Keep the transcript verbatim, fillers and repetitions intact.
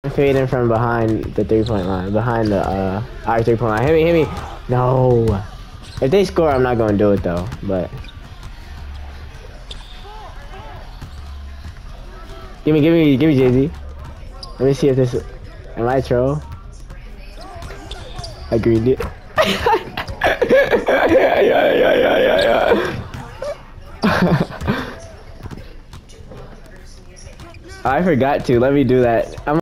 Fading from behind the three-point line, behind the uh, our three-point line. Hit me, hit me. No. If they score, I'm not gonna do it though. But give me, give me, give me, Jay Z. Let me see if this. Am I troll? I greened it. yeah, yeah, yeah, yeah, yeah, yeah. I forgot to. Let me do that. I'm